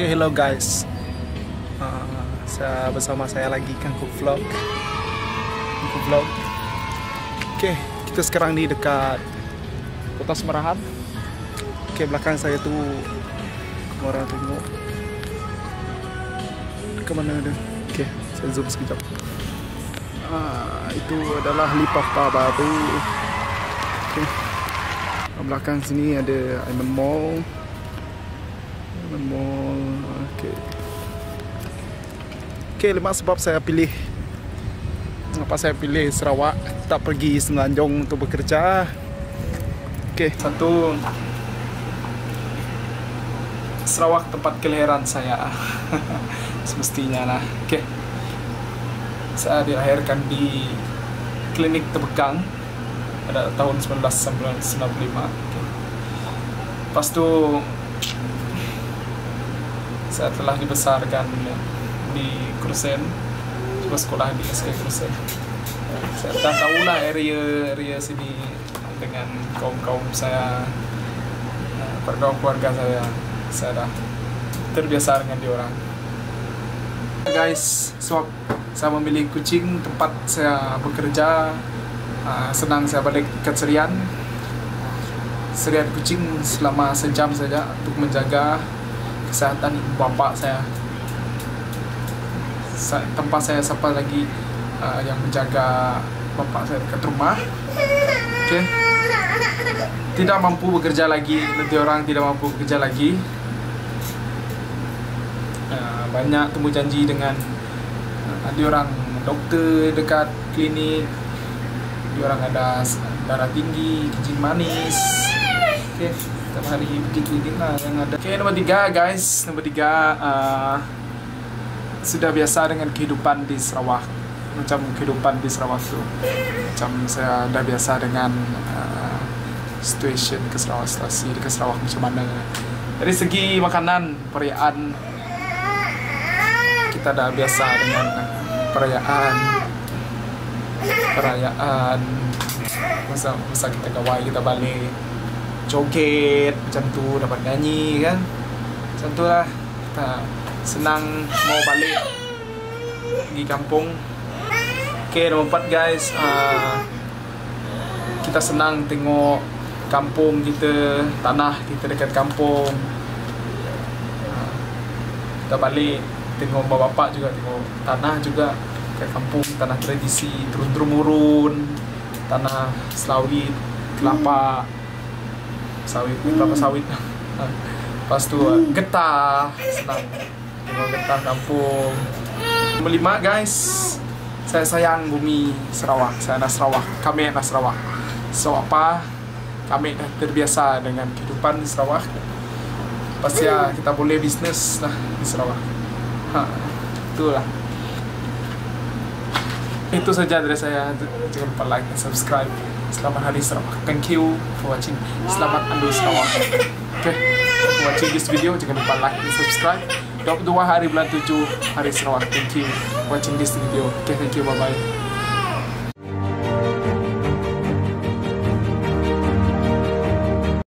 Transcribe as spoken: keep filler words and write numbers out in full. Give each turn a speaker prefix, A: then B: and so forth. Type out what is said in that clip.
A: Oke, okay, hello guys. Uh, saya bersama saya lagi Kangku Vlog. Kangku Vlog. Oke, okay, kita sekarang di dekat Kota Semerahan. Oke, okay, belakang saya tuh orang tengok. Kemana ada? Oke, okay, saya zoom sekejap. Ah, itu adalah Lipapa baru. Oke. Okay. Belakang sini ada Aiman Mall. Aiman Mall. Oke. Okay. Oke, okay, lima sebab saya pilih. Kenapa saya pilih Sarawak, tak pergi Semenanjung untuk bekerja. Oke, okay. Satu, Sarawak tempat kelahiran saya. Semestinya lah. Oke. Okay. Saya dilahirkan di Klinik Tebekang pada tahun seribu sembilan ratus sembilan puluh lima. Okay. Lepas tu saya telah dibesarkan di Krusen, cuma sekolah di S K Krusen. Saya tak tahulah area area sini dengan kaum-kaum saya, keluarga saya. Saya dah terbiasa dengan diorang. Guys, sebab saya memilih Kuching tempat saya bekerja. Uh, senang saya balik ke Serian Serian Kuching selama sejam saja untuk menjaga kesehatan ibu bapa saya. Sa tempat saya siapa lagi uh, yang menjaga bapa saya dekat rumah. Oke, okay. Tidak mampu bekerja lagi, nanti orang tidak mampu bekerja lagi. Uh, banyak temu janji dengan uh, ada orang doktor dekat klinik. Diorang ada darah tinggi, kencing manis. Oke, okay. Setiap hari pergi klinik lah yang ada. Oke, okay, nombor tiga guys. Nombor tiga uh, sudah biasa dengan kehidupan di Sarawak. Macam kehidupan di Sarawak tu, macam saya dah biasa dengan uh, situation ke Sarawak, situasi di Sarawak macam mana. Dari segi makanan, perayaan, kita dah biasa dengan perayaan perayaan masa masa kita gawai, kita balik joget macam tu, dapat nyanyi kan, macam tu lah. Kita senang mau balik pergi kampung. Oke, nomor empat guys, uh, kita senang tengok kampung kita, tanah kita dekat kampung. Uh, kita balik tengok bapak-bapak juga, tengok tanah juga kampung, tanah tradisi turun-temurun, tanah sawit, kelapa sawit, kelapa sawit. Lepas tu getah, senang tengok getah kampung. Nomor lima guys, saya sayang bumi Sarawak. Saya anak Sarawak, kami anak Sarawak. So apa, kami dah terbiasa dengan kehidupan di Sarawak. Pasti ya kita boleh bisnes lah di Sarawak. Ha, itulah. Itu saja dari saya. Jangan lupa like dan subscribe. Selamat Hari Sarawak. Thank you for watching. Selamat Andu Sarawak. Okay, for watching this video. Jangan lupa like dan subscribe. dua puluh dua hari bulan tujuh Hari Sarawak. Thank you for watching this video. Okay, thank you. Bye bye.